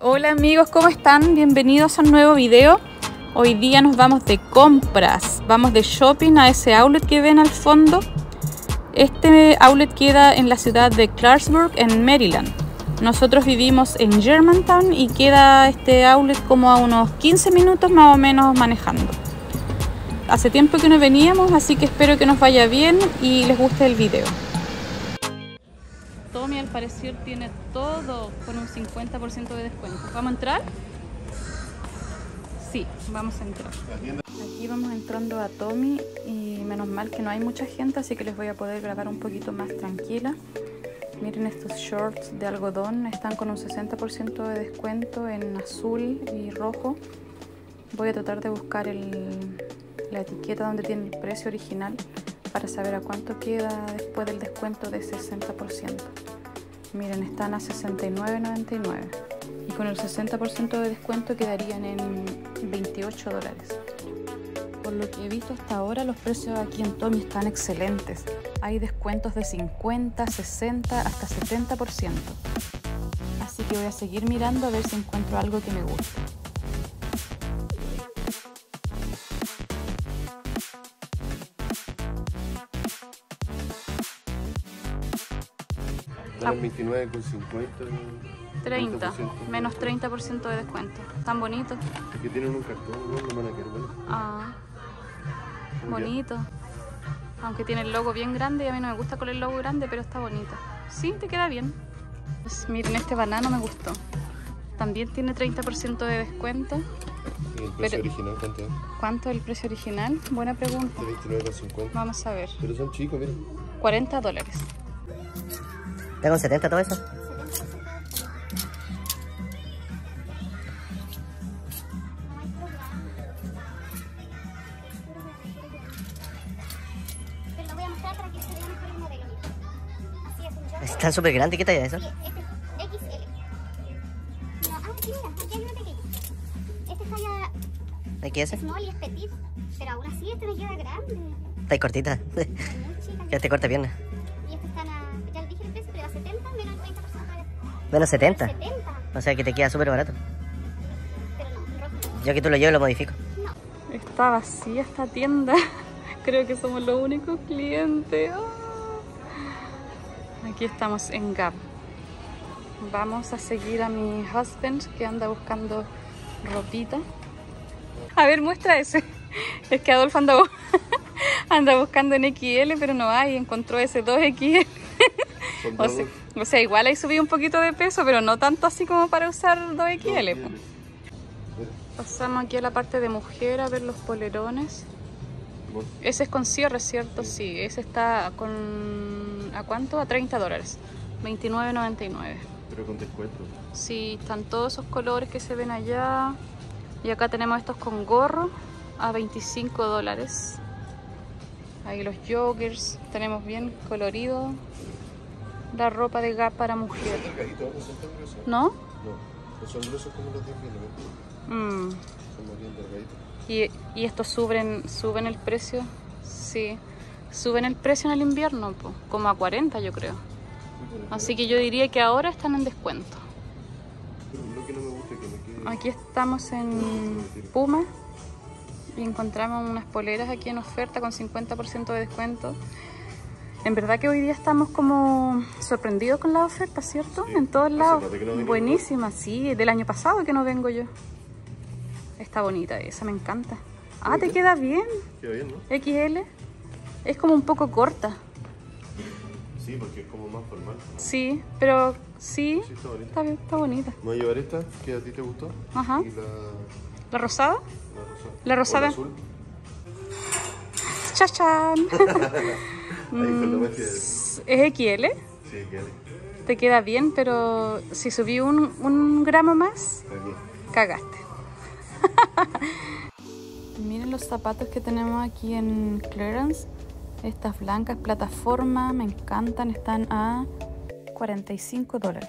Hola amigos, ¿cómo están? Bienvenidos a un nuevo video. Hoy día nos vamos de compras, vamos de shopping a ese outlet que ven al fondo. Este outlet queda en la ciudad de Clarksburg, en Maryland. Nosotros vivimos en Germantown y queda este outlet como a unos 15 minutos más o menos manejando. Hace tiempo que no veníamos, así que espero que nos vaya bien y les guste el video. Tommy al parecer tiene todo con un 50% de descuento. ¿Vamos a entrar? Sí, vamos a entrar. Aquí vamos entrando a Tommy y menos mal que no hay mucha gente, así que les voy a poder grabar un poquito más tranquila. Miren estos shorts de algodón, están con un 60% de descuento en azul y rojo. Voy a tratar de buscar la etiqueta donde tiene el precio original para saber a cuánto queda después del descuento de 60%. Miren, están a $69.99 y con el 60% de descuento quedarían en $28. Por lo que he visto hasta ahora, los precios aquí en Tommy están excelentes. Hay descuentos de 50, 60, hasta 70%. Así que voy a seguir mirando a ver si encuentro algo que me guste. Están 29,50. 30, menos 30% de descuento. Tan bonito. Aquí tienen un cartón, no van a querer, ¿vale? Ah, bonito. Aunque tiene el logo bien grande y a mí no me gusta con el logo grande, pero está bonito. Sí, te queda bien. Pues miren, este banano me gustó. También tiene 30% de descuento. ¿Y el precio original cuánto es? ¿Cuánto es el precio original? Buena pregunta. 29,50. Vamos a ver. Pero son chicos, miren. $40. ¿Tengo 70 todo eso? Pero lo voy a mostrar para que se vea mejor el modelo. Así es, un Están súper grandes, ¿qué talla es eso? Sí, este es XL. No, aquí mira, aquí hay uno pequeño. Este está ya ¿Qué es ese? small y es petit, pero aún así este me queda grande. Está ahí cortita. Muy chica. Ya te corta pierna. Y este están a, ya les dije el precio, pero a 70 menos el 30% de descuento. Menos 70. 70, O sea que te queda súper barato. pero no, rojo. Yo que tú lo llevo lo modifico. No. Está vacía esta tienda. Creo que somos los únicos clientes. Aquí estamos en Gap. Vamos a seguir a mi husband que anda buscando ropita. A ver, muestra ese. Es que Adolfo anda buscando en XL, pero no hay. Encontró ese 2XL. O sea, igual ahí subí un poquito de peso, pero no tanto así como para usar 2XL. Pasamos aquí a la parte de mujer a ver los polerones. Ese es con cierre, ¿cierto? Sí, ese está con... ¿A cuánto? A $30. $29.99. Pero con descuento. Sí, están todos esos colores que se ven allá. Y acá tenemos estos con gorro a $25. Ahí los joggers. Tenemos bien colorido la ropa de Gap para mujer. ¿Delgaditos no son tan gruesos? ¿No? No, no son gruesos como los de piel, Mm. son más bien delgaditos. ¿Y estos suben el precio? Sí, suben el precio en el invierno, po, como a 40 yo creo. Así que yo diría que ahora están en descuento. Pero lo que no me gusta es que me quede... Aquí estamos en Puma y encontramos unas poleras aquí en oferta con 50% de descuento. En verdad que hoy día estamos como sorprendidos con las ofertas, ¿cierto? Sí, En todos hace lados. rato que no venimos. Buenísima, sí, del año pasado que no vengo yo. Está bonita esa, me encanta. Ah, te queda bien. Queda bien, ¿no? XL. Es como un poco corta. Sí, porque es como más formal. Sí, pero sí, Sí, está bonita. está bien, está bonita. Me voy a llevar esta, que a ti te gustó. Ajá. Y ¿La rosada? la La rosada. O la azul. ¡Chachán! Ahí con lo más que... ¿Es XL? Sí, queda Te queda bien, pero si subí un gramo más, bien. cagaste. Miren los zapatos que tenemos aquí en clearance. Estas blancas, plataforma, me encantan. Están a $45.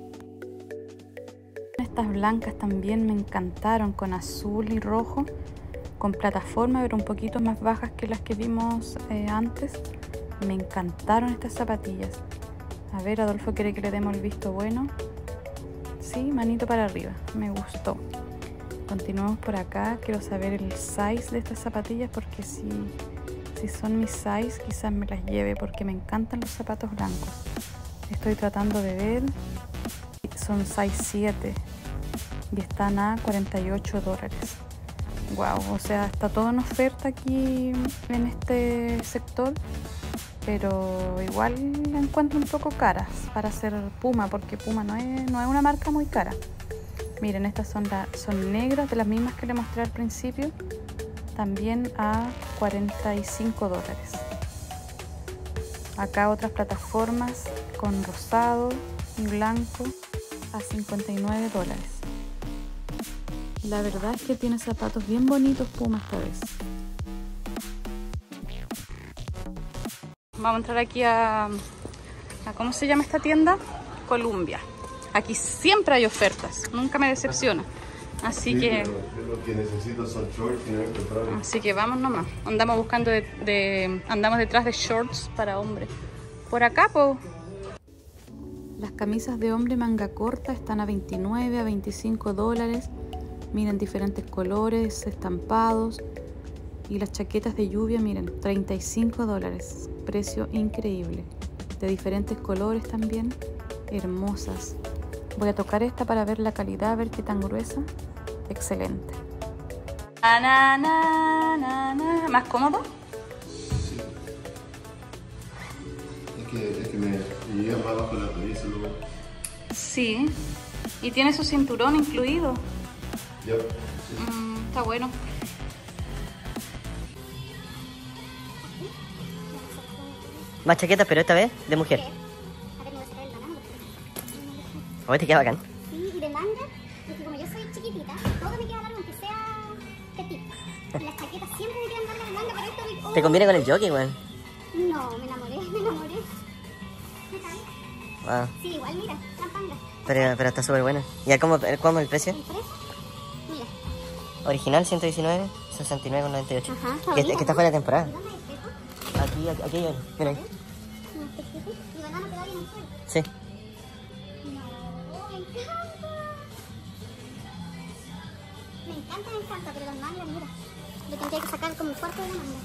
Estas blancas también me encantaron, con azul y rojo, con plataforma, pero un poquito más bajas que las que vimos antes. Me encantaron estas zapatillas. A ver, Adolfo quiere que le demos el visto bueno. Sí, manito para arriba, me gustó. Continuamos por acá, quiero saber el size de estas zapatillas porque si son mis size quizás me las lleve porque me encantan los zapatos blancos. Estoy tratando de ver, son size 7 y están a $48. Wow, o sea, está todo en oferta aquí en este sector, pero igual la encuentro un poco caras para hacer Puma, porque Puma no es una marca muy cara. Miren, estas son negras, de las mismas que les mostré al principio, también a $45. Acá otras plataformas con rosado y blanco a $59. La verdad es que tiene zapatos bien bonitos Puma esta vez. Vamos a entrar aquí a ¿cómo se llama esta tienda? Columbia. Aquí siempre hay ofertas, nunca me decepciona. Así Sí, que... pero lo que necesito son shorts y no he encontrado. Así que vamos nomás. Andamos buscando andamos detrás de shorts para hombres. Por acá, pues. Las camisas de hombre manga corta están a 29, a $25. Miren, diferentes colores, estampados. Y las chaquetas de lluvia, miren, $35. Precio increíble. De diferentes colores también. Hermosas. Voy a tocar esta para ver la calidad, a ver qué tan gruesa. Excelente. ¿Más cómodo? Sí. Es que me llega más abajo la rodilla, luego. Sí. Y tiene su cinturón incluido. Ya. Sí. Está bueno. Más chaquetas, pero esta vez de mujer. A ver, me voy a sacar el banano. Oye, te queda bacán. Sí, y de manga, porque como yo soy chiquitita, todo me queda largo aunque sea petit. Y las chaquetas siempre me quedan largas de manga, pero esto... Te conviene con el jockey, weón. No, me enamoré. ¿Qué tal? Ah, Sí, igual, mira, la panga. pero está súper buena. ¿Y cómo es el precio? ¿El precio? Mira. Original 119, 69,98. Ajá, Que está fuera de temporada. ¿Y dónde es esto? Aquí hay uno. Mira ahí. Mi banano queda bien en suelo. Sí. No, me encanta. Me encanta, pero las mangas, mira. Le tendría que sacar como el cuarto de la manga.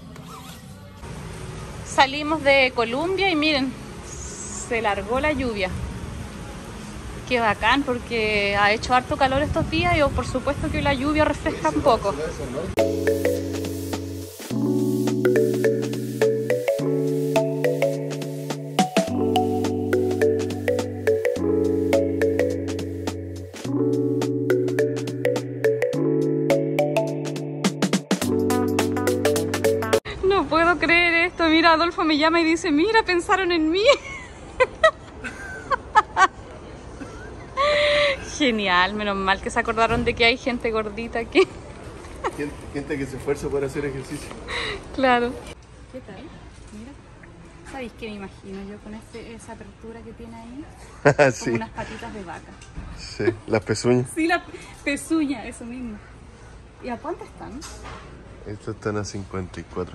Salimos de Columbia y miren, se largó la lluvia. Qué bacán porque ha hecho harto calor estos días y por supuesto que la lluvia refresca un poco. No puedo creer esto. Mira, Adolfo me llama y dice, mira, pensaron en mí. Genial, menos mal que se acordaron de que hay gente gordita aquí. Gente que se esfuerza por hacer ejercicio. Claro. ¿Qué tal? Mira. ¿Sabéis qué me imagino yo con esa apertura que tiene ahí? Sí. Como unas patitas de vaca. Sí, las pezuñas. Sí, la pezuña, eso mismo. ¿Y a cuánto están? Estos están a 54.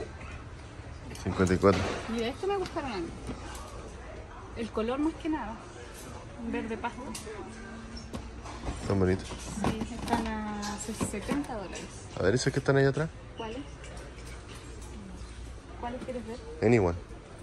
54. Mira, esto me gustaron a mí. El color más que nada. Un verde pasto. Están bonitos. Sí, están a $70. A ver, esos que están ahí atrás. ¿Cuáles? ¿Cuáles quieres ver? Anyone.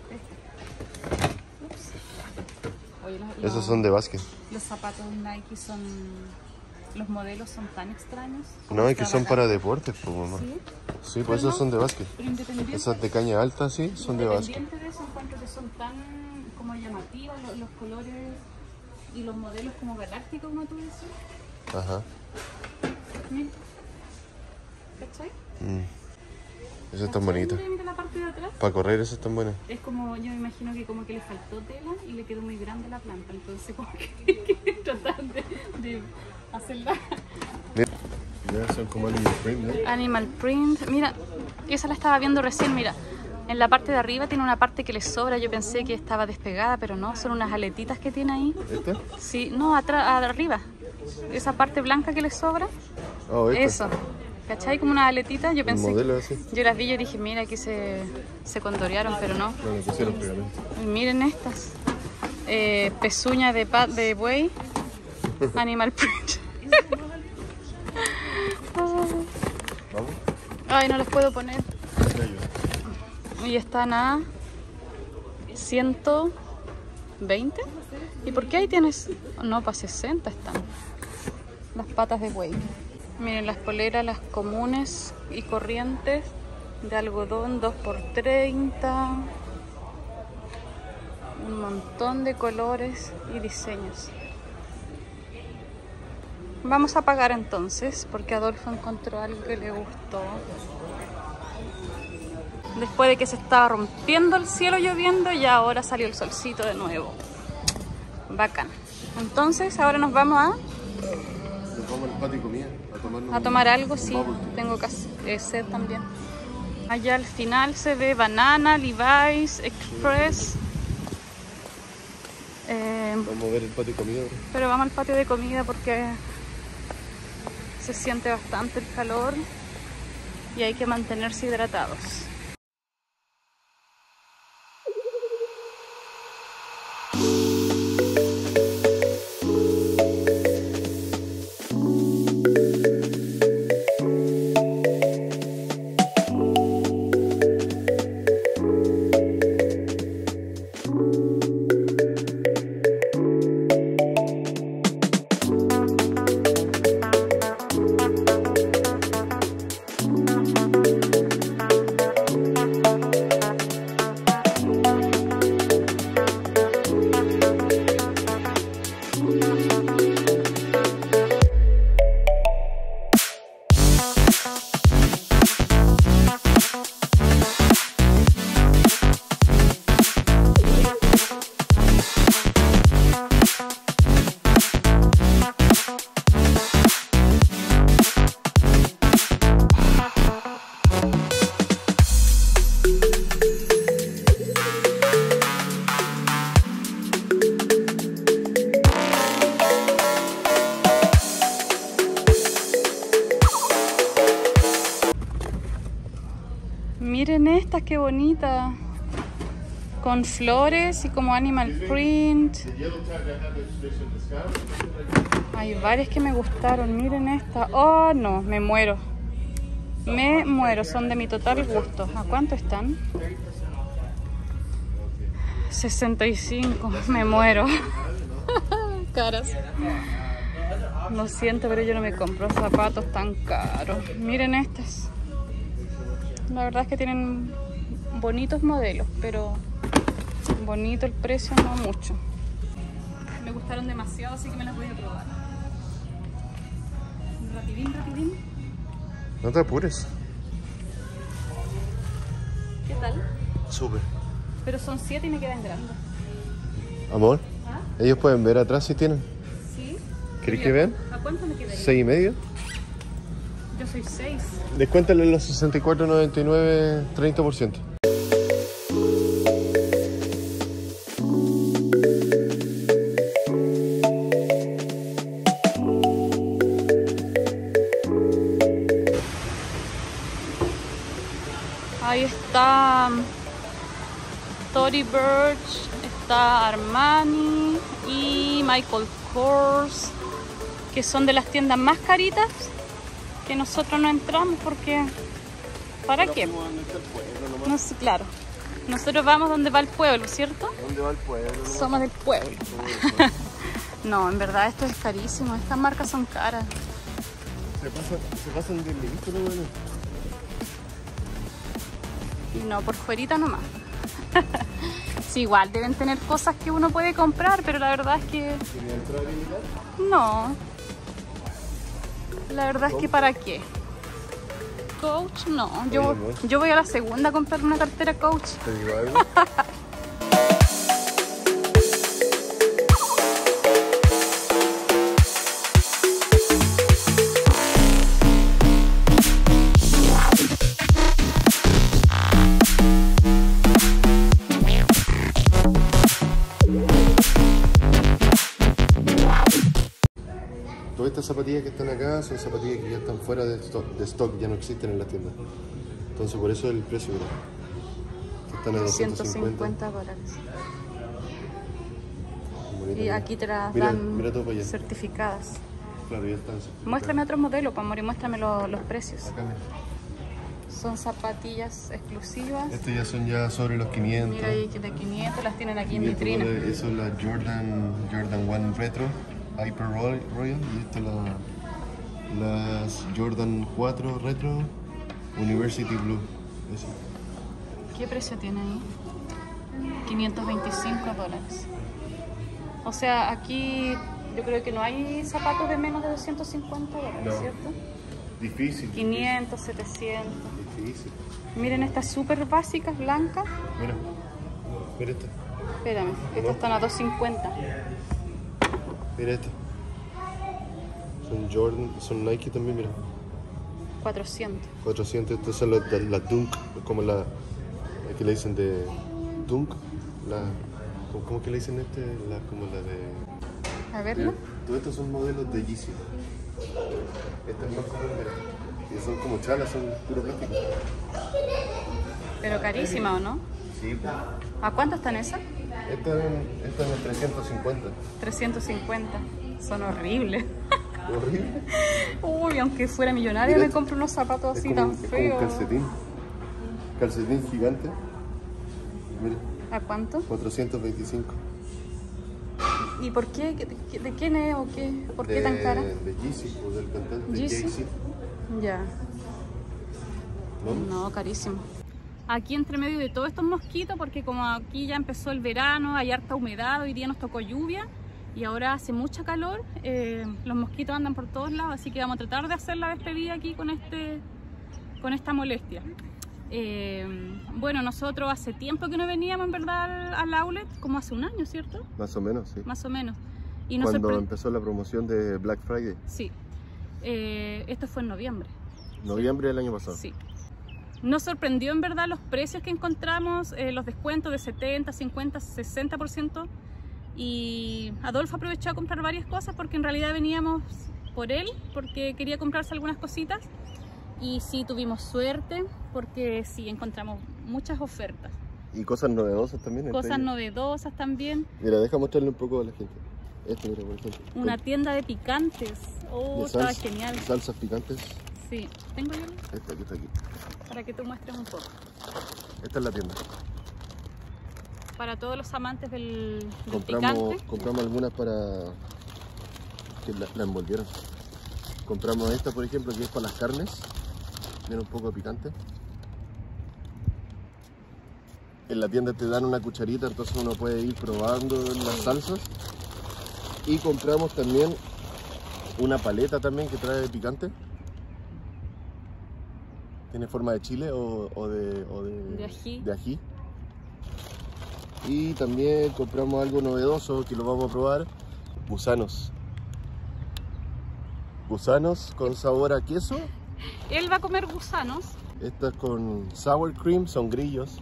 Oye, Esos son de básquet. Los zapatos Nike son... Los modelos son tan extraños. No, es que son para extravagantes. deportes, pues mamá. ¿Sí? Sí, pues esos son de básquet. Pero independiente, Esas de caña alta, sí, son de básquet. independiente de eso, encuentro que son tan como llamativos los colores y los modelos como galácticos, como tú decías. Ajá. Mira. ¿Cachai? Esas están bonitas. Mira, mira la parte de atrás. Para correr, esas están buenas. Es como, yo me imagino que como que le faltó tela y le quedó muy grande la planta, entonces como que tratan de hacerla. Mira, ya son como animal print, ¿no? Animal print, mira, esa la estaba viendo recién, mira. En la parte de arriba tiene una parte que le sobra, yo pensé que estaba despegada, pero no, son unas aletitas que tiene ahí. ¿Esta? Sí, no, atrás, arriba. Esa parte blanca que le sobra, Oh, esta. eso. ¿Cachai? Como unas aletitas, yo Un pensé. modelo así. Yo las vi y yo dije, mira, aquí se condorearon, pero no. No, le pusieron pegamento. Y miren estas. Pezuña de buey. Animal print. Vamos. Ay, no los puedo poner. Te ayudo. Y están a 120. ¿Y por qué ahí tienes? No, para 60 están. Las patas de buey. Miren las poleras, las comunes y corrientes de algodón, 2x30. Un montón de colores y diseños. Vamos a pagar entonces, porque Adolfo encontró algo que le gustó. Después de que se estaba rompiendo el cielo lloviendo, y ahora salió el solcito de nuevo. Bacán. Entonces, ahora nos vamos Nos vamos al patio y comida a tomar algo, sí. bubble tea. Tengo sed también. Allá al final se ve Banana, Levi's, Express. Vamos a ver el patio y comida. Pero vamos al patio de comida porque se siente bastante el calor y hay que mantenerse hidratados. Miren estas, qué bonita. Con flores y como animal print. Hay varias que me gustaron. Miren esta. Oh, no, me muero. Me muero, son de mi total gusto. ¿A cuánto están? 65, me muero. Caras. Lo siento, pero yo no me compro zapatos tan caros. Miren estas. La verdad es que tienen bonitos modelos, pero bonito el precio, no mucho. Me gustaron demasiado, así que me las voy a probar. Rapidín, rapidín. No te apures. ¿Qué tal? Súper. Pero son 7 y me quedan grandes. Amor, ¿Ah? ellos pueden ver atrás si tienen. ¿Sí? ¿Querés que vean? ¿A cuánto me quedaría? 6,5. Yo soy 6. Descuéntale los 64,99, 30%. Ahí está Tory Burch, está Armani y Michael Kors, que son de las tiendas más caritas que nosotros no entramos porque ¿para qué? No sé, claro. Nosotros vamos donde va el pueblo, ¿cierto? ¿Dónde va el pueblo? Somos del pueblo. No, en verdad esto es carísimo. Estas marcas son caras. Se pasan de milímetros, bueno. Y no, por fuerita nomás. Sí, igual deben tener cosas que uno puede comprar, pero la verdad es que ¿Tiene entrada limitada? no. La verdad es que ¿para qué? Coach, no. Yo voy a la segunda a comprar una cartera Coach. ¿Te digo algo? Todas estas zapatillas que están acá son zapatillas que ya están fuera de stock, ya no existen en la tienda. Entonces por eso el precio, ¿verdad? Están a 250. $150. Y aquí te las mira, dan mira todo para allá. certificadas. Claro, ya están certificadas. Muéstrame otro modelo, Amor, y muéstrame los precios. Acá, mira. Son zapatillas exclusivas. Estos ya son ya sobre los 500. Mira, ahí de 500 las tienen aquí en 500 vitrina. dólares. Eso es la Jordan 1 Retro, Hyper Royal. Y esto es las Jordan 4 Retro, University Blue. Eso. ¿Qué precio tiene ahí? 525 dólares. O sea, aquí yo creo que no hay zapatos de menos de 250 dólares, No. ¿cierto? Difícil. 500, 700. Difícil. Miren estas súper básicas, blancas. Mira. Mira esta. Espérame, estas están a 250. Mira esta. Son Jordan, son Nike también, mira. 400. 400, estas son las Dunk, como la que le dicen de Dunk, ¿cómo que le dicen como la de... A verlo. Todos estos son modelos de Yeezy. Esta es más común, mira. Y son como chalas, son puro plástico. Pero carísima, ¿o no? Sí. ¿A cuánto están esas? Esta es 350. 350. Son horribles. Horrible. Uy, aunque fuera millonaria Mira, me compro unos zapatos así tan Es como un feos. calcetín. Calcetín gigante. Mira, ¿A cuánto? 425. ¿Y por qué? ¿De quién es o qué? ¿Por qué tan cara? De Yeezy, o del cantante Yeezy. Jay-Z. Ya. ¿No? No, carísimo. Aquí entre medio de todos estos mosquitos, porque como aquí ya empezó el verano, hay harta humedad, hoy día nos tocó lluvia y ahora hace mucha calor, los mosquitos andan por todos lados, así que vamos a tratar de hacer la despedida aquí con esta molestia. Bueno, nosotros hace tiempo que no veníamos en verdad al outlet, como hace un año, ¿cierto? Más o menos, sí. Más o menos. Y nos Cuando empezó la promoción de Black Friday. Sí. Esto fue en noviembre. Noviembre del año pasado. Sí. Nos sorprendió en verdad los precios que encontramos, los descuentos de 70, 50, 60%. Y Adolfo aprovechó a comprar varias cosas porque en realidad veníamos por él, porque quería comprarse algunas cositas. Y sí, tuvimos suerte porque sí, encontramos muchas ofertas. Y cosas novedosas también. Cosas novedosas también. Mira, deja mostrarle un poco a la gente. Esto, mira, por ejemplo. Una tienda de picantes. Oh, estaba genial. Salsas picantes. Sí, tengo yo Esta que está aquí. para que tú muestres un poco. Esta es la tienda. Para todos los amantes del picante. Compramos algunas para que la envolvieron. Compramos esta, por ejemplo, que es para las carnes. Tiene un poco de picante. En la tienda te dan una cucharita, entonces uno puede ir probando las salsas. Y compramos también una paleta también que trae picante. Tiene forma de chile o de ají. Y también compramos algo novedoso que lo vamos a probar. Gusanos. Gusanos con sabor a queso. Él va a comer gusanos. Estas con sour cream, son grillos.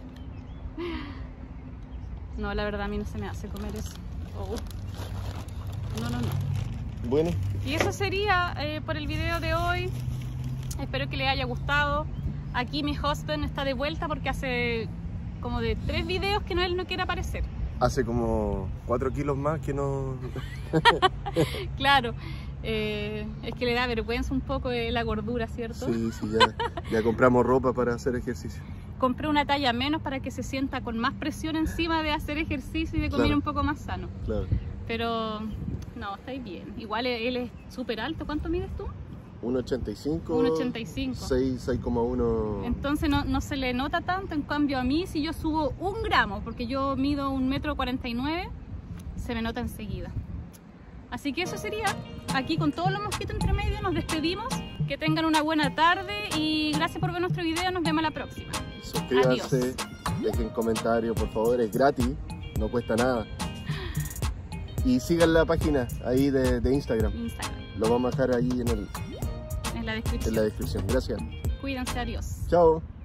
No, la verdad a mí no se me hace comer eso. Oh. No. Bueno. Y eso sería por el video de hoy. Espero que les haya gustado. Aquí mi husband está de vuelta porque hace como de 3 videos que él no quiere aparecer. Hace como 4 kilos más que no... Claro, es que le da vergüenza un poco la gordura, ¿cierto? Sí, ya compramos ropa para hacer ejercicio. Compré una talla menos para que se sienta con más presión encima de hacer ejercicio y de comer un poco más sano. Claro. Pero no, estáis bien. Igual él es súper alto. ¿Cuánto mides tú? 1,85. 1,85. 6,1. Entonces no se le nota tanto. En cambio a mí, si yo subo 1 gramo, porque yo mido 1,49 m, se me nota enseguida. Así que eso sería. Aquí con todos los mosquitos entre medio nos despedimos. Que tengan una buena tarde y gracias por ver nuestro video. Nos vemos la próxima. Suscríbanse, Adiós. dejen comentarios, por favor, es gratis, no cuesta nada. Y sigan la página ahí de Instagram. Lo vamos a dejar ahí en la descripción. Gracias. Cuídense, adiós. Chao.